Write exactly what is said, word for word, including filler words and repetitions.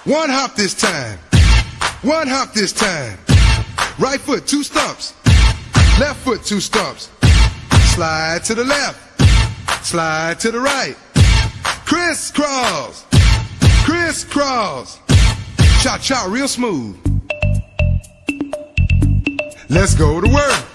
One hop this time. One hop this time. Right foot, two stumps. Left foot, two stumps. Slide to the left. Slide to the right. Crisscross. Crisscross. Cha-cha real smooth. Let's go to work.